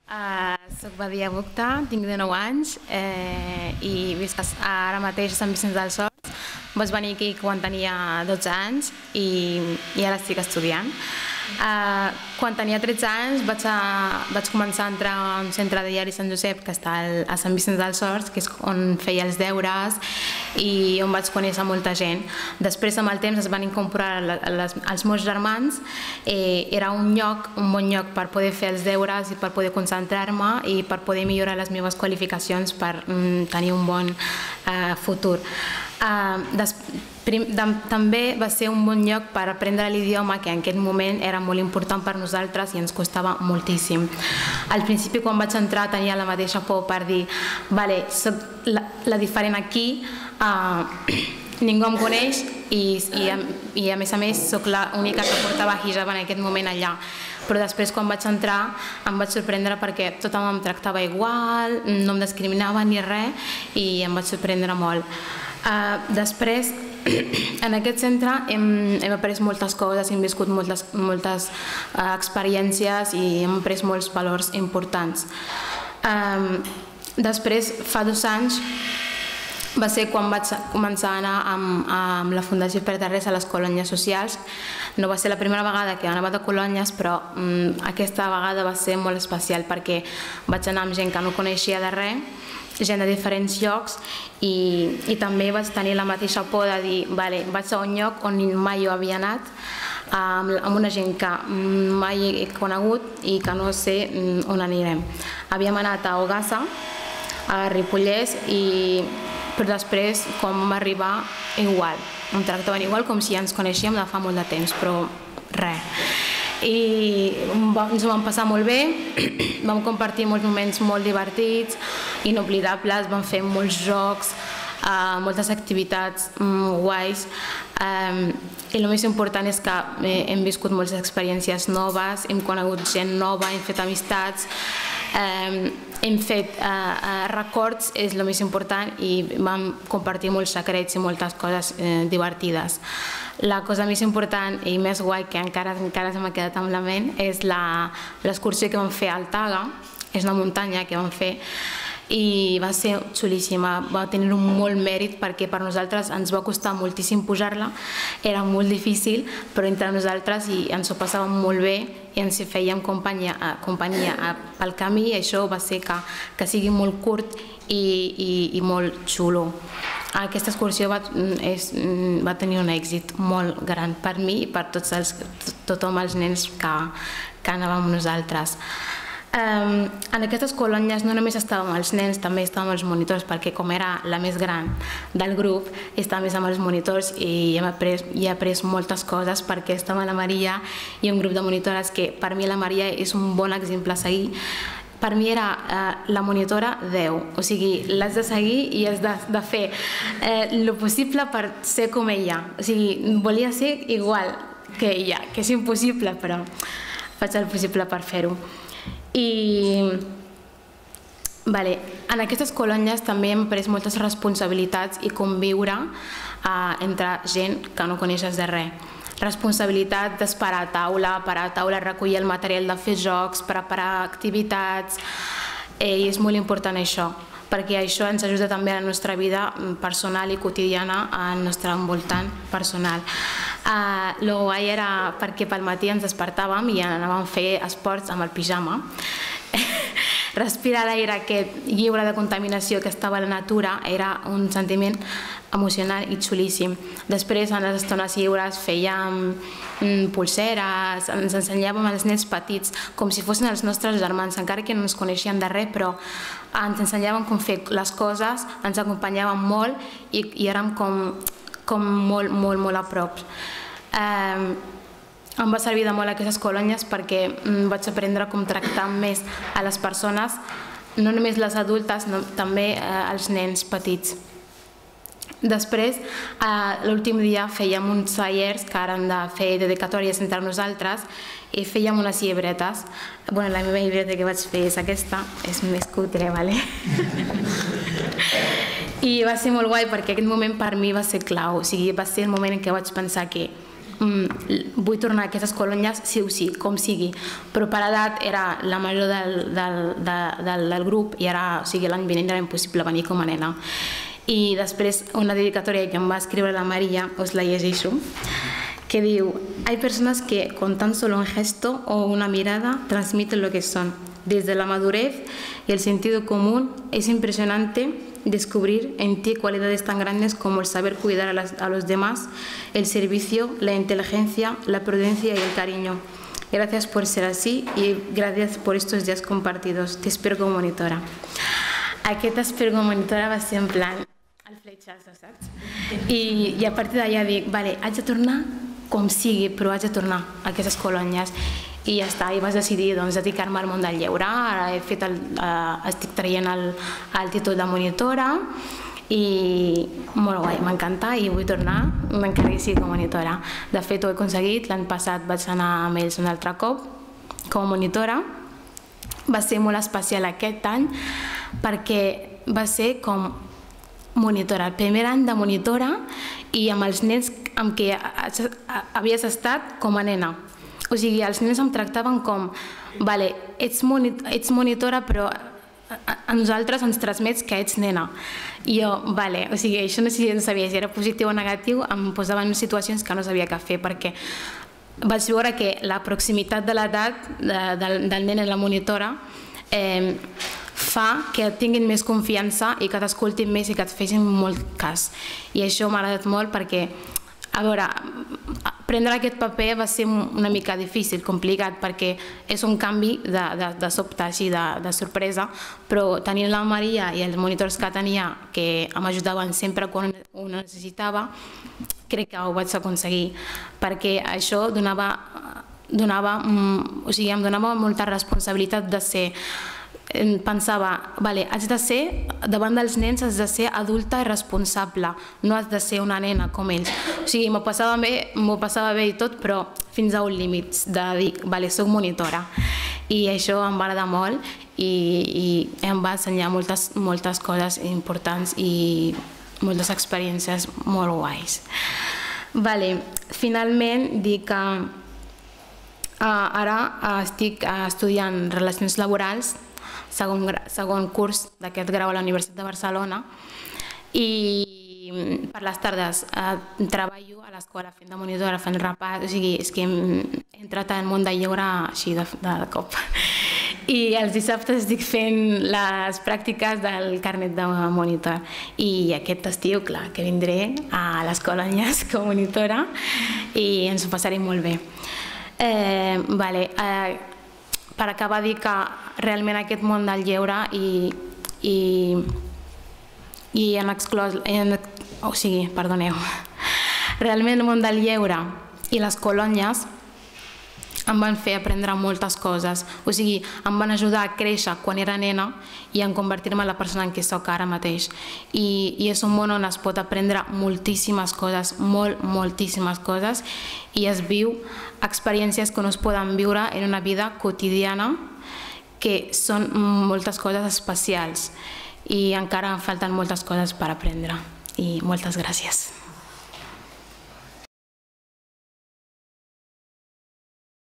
Soc Badia Bukta, tinc 19 anys i visc ara mateix a Sant Vicenç dels Horts. Vaig venir aquí quan tenia 12 anys i ara estic estudiant. Quan tenia 13 anys vaig començar a entrar a un centre de diari Sant Josep que està a Sant Vicenç dels Horts, que és on feia els deures i on vaig conèixer molta gent. Després, amb el temps, es van incorporar els meus germans. Era un bon lloc per poder fer els deures i per poder concentrar-me i per poder millorar les meves qualificacions per tenir un bon futur. També va ser un bon lloc per aprendre l'idioma, que en aquest moment era molt important per nosaltres i ens costava moltíssim. Al principi, quan vaig entrar, tenia la mateixa por per dir vale, soc la diferent aquí, ningú em coneix i a més soc l'única que portava hijab en aquest moment allà. Però després, quan vaig entrar, em vaig sorprendre perquè tothom em tractava igual, no em discriminava ni res i em vaig sorprendre molt. Després, en aquest centre hem après moltes coses, hem viscut moltes experiències i hem après molts valors importants. Després, fa 2 anys, va ser quan vaig començar a anar amb la Fundació Per de Res a les colònies socials. No va ser la primera vegada que anava de colònies, però aquesta vegada va ser molt especial perquè vaig anar amb gent que no coneixia de res, gent de diferents llocs i també vaig tenir la mateixa por de dir vaig a un lloc on mai jo havia anat, amb una gent que mai he conegut i que no sé on anirem. Havíem anat a Ogassa, a Ripollès, però després, quan vam arribar, igual. Em tractaven igual com si ja ens coneixíem de fa molt de temps, però res. I ens ho vam passar molt bé, vam compartir molts moments molt divertits, inoblidables, vam fer molts jocs, moltes activitats guais, i el més important és que hem viscut moltes experiències noves, hem conegut gent nova, hem fet amistats, hem fet records, és el més important, i vam compartir molts secrets i moltes coses divertides. La cosa més important i més guai que encara se m'ha quedat amb la ment és l'excursió que vam fer a Altaga. És una muntanya que vam fer i va ser xulíssima, va tenir un molt mèrit perquè per nosaltres ens va costar moltíssim pujar-la, era molt difícil, però entre nosaltres ens ho passàvem molt bé i ens fèiem companyia pel camí, i això va ser que sigui molt curt i molt xulo. Aquesta excursió va tenir un èxit molt gran per mi i per tothom els nens que anàvem amb nosaltres. En aquestes colònies no només estàvem els nens, també estàvem els monitors, perquè com era la més gran del grup, estava més amb els monitors i he après moltes coses perquè estava la Maria i un grup de monitores que per mi la Maria és un bon exemple a seguir. Per mi era la monitora 10, o sigui, l'has de seguir i has de fer el possible per ser com ella. O sigui, volia ser igual que ella, que és impossible, però faig el possible per fer-ho. En aquestes colònies també hem pres moltes responsabilitats i conviure entre gent que no coneixes de res. Responsabilitat d'esperar a taula, recollir el material de fer jocs, preparar activitats, i és molt important això, perquè això ens ajuda també a la nostra vida personal i quotidiana, al nostre envoltant personal. El guai era perquè pel matí ens despertàvem i anàvem a fer esports amb el pijama. Respirar l'aire aquest lliure de contaminació que estava a la natura era un sentiment emocional i xulíssim. Després, en les estones lliures, fèiem pulseres, ens ensenyàvem als nens petits com si fossin els nostres germans, encara que no ens coneixien de res, però ens ensenyaven com fer les coses, ens acompanyaven molt i érem com molt a prop. Em va servir de molt aquestes colònies perquè vaig aprendre com tractar més a les persones, no només les adultes, també els nens petits. Després, l'últim dia fèiem uns tallers que eren de fer dedicatòries entre nosaltres i fèiem unes llibretes. La meva llibreta que vaig fer és aquesta, és més cutre, vale? I va ser molt guai perquè aquest moment per mi va ser clau, o sigui, va ser el moment en què vaig pensar que vull tornar a aquestes colònies sí o sí, com sigui, però per edat era la major del grup i ara, o sigui, l'any vinent era impossible venir com a nena. I després una dedicatòria que em va escriure la Maria, us la llegeixo, que diu: hay personas que con tan solo un gesto o una mirada transmiten lo que son. Desde la madurez y el sentido común es impresionante descubrir en ti cualidades tan grandes como el saber cuidar a los demás, el servicio, la inteligencia, la prudencia y el cariño. Gracias por ser así y gracias por estos días compartidos. Te espero como monitora. Aquest espero com a monitora va ser en plan el fletxazo, saps? I a partir d'allà dic, vale, haig de tornar com sigui, però haig de tornar a aquestes colònies. I ja està, i vas decidir dedicar-me al món del lleure. Ara estic traient el títol de monitora i molt guai, m'encanta i vull tornar, encara que sigui com a monitora. De fet, ho he aconseguit, l'any passat vaig anar amb ells un altre cop com a monitora. Va ser molt especial aquest any perquè va ser com monitora, el primer any de monitora i amb els nens amb què havies estat com a nena. O sigui, els nens em tractaven com, vale, ets monitora però a nosaltres ens transmets que ets nena. I jo, vale, o sigui, això no sabia si era positiu o negatiu, em posava en situacions que no sabia què fer perquè vaig veure que la proximitat de l'edat del nen i la monitora fa que tinguin més confiança i que t'escoltin més i que et facin molt cas. I això m'ha agradat molt perquè, a veure, prendre aquest paper va ser una mica difícil, complicat, perquè és un canvi de sobte, així, de sorpresa, però tenint la Maria i els monitors que tenia, que m'ajudaven sempre quan ho necessitava, crec que ho vaig aconseguir, perquè això em donava molta responsabilitat de ser. Pensava, vale, haig de ser, davant dels nens has de ser adulta i responsable, no has de ser una nena com ells. O sigui, m'ho passava bé i tot, però fins a un límit de dir, vale, soc monitora. I això em va agradar molt i em va ensenyar moltes coses importants i moltes experiències molt guais. Vale, finalment dic que ara estic estudiant Relacions Laborals, segon curs d'aquest grau a la Universitat de Barcelona, i per les tardes treballo a l'escola fent de monitora, fent repàs, o sigui, és que he entrat al món del lleure així de cop. I els dissabtes estic fent les pràctiques del carnet de monitor. I aquest estiu, clar, que vindré a les colònies com a monitora i ens ho passaré molt bé. Per acabar, dir que realment aquest món del lleure realment el món del lleure i les colònies em van fer aprendre moltes coses, o sigui, em van ajudar a créixer quan era nena i a convertir-me en la persona en què soc ara mateix. I és un món on es pot aprendre moltíssimes coses, moltíssimes coses, i es viu experiències que no es poden viure en una vida quotidiana, que són moltes coses especials i encara em falten moltes coses per aprendre. I moltes gràcies.